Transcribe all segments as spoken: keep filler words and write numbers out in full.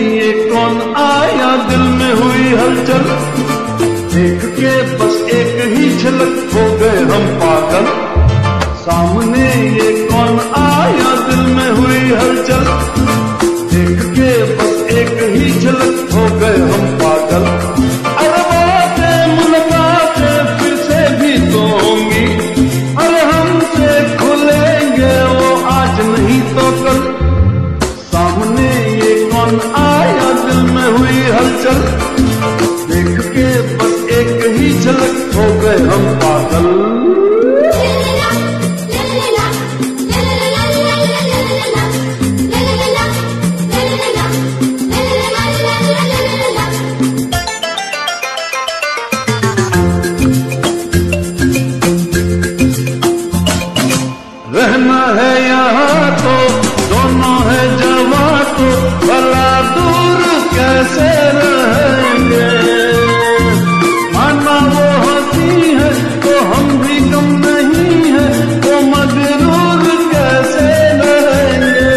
ये कौन आया दिल में हुई हलचल, देख के बस एक ही झलक हो गए हम पागल। सामने ये कौन आया दिल में हुई हलचल, देख के बस एक ही झलक हो गए हम पागल। अरे बातें मुलाकातें फिर से भी तो होंगी, अरे हमसे खुलेंगे वो आज नहीं तो कल। सामने ये कौन आया दिल में हुई हलचल, देख के बस एक ही झलक हो गए हम पागल। रहना है यहाँ तो दोनों है जवां तो भला दूर कैसे रहेंगे। माना वो हंसी है तो हम भी कम नहीं है, तो मगरूर कैसे रहेंगे।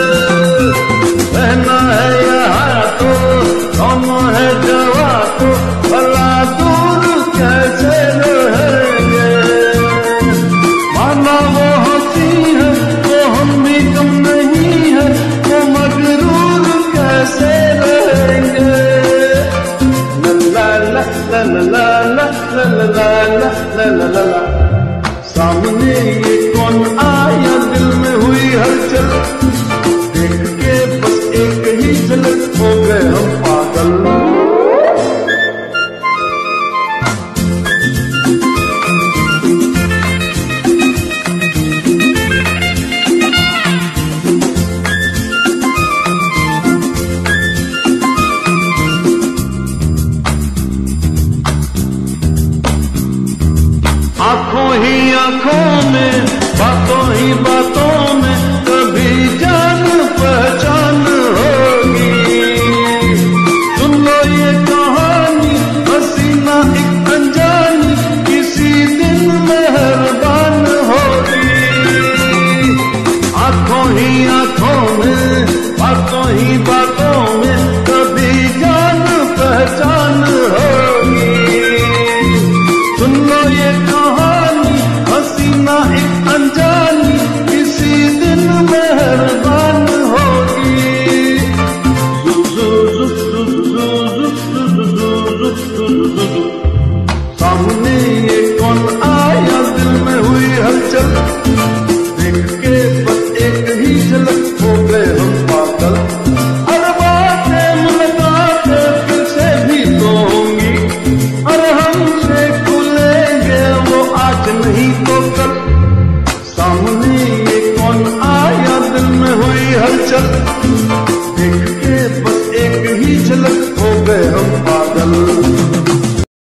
रहना है यहाँ तो दोनों है जवां तो भला दूर कैसे रहेंगे। माना वो ला ला ला ला ला ला ला ला ला। सामने ये कौन आया दिल में हुई हलचल, देख के बस एक ही झलक हो गए हम पागल। आंखों ही आंखों में बातों ही बातों में कभी जान पहचान होगी। सुन लो ये कहानी हसीना एक अनजानी किसी दिन मेहरबान होगी। आंखों ही आंखों में बातों ही बातों में कभी जान पहचान होगी। सुन लो ये एक अनजानी किसी दिन मेहरबान होगी। सामने ये कौन आया दिल में हुई हलचल, देख के बस एक ही झलक हो गए हम पागल। अरे बातें मुलाकातें फिर से भी तो होंगी, अरे हमसे खुलेंगे वो आज नहीं तो कल। सामने ये कौन आया दिल में हुई हलचल, देख के बस एक ही झलक हो गए हम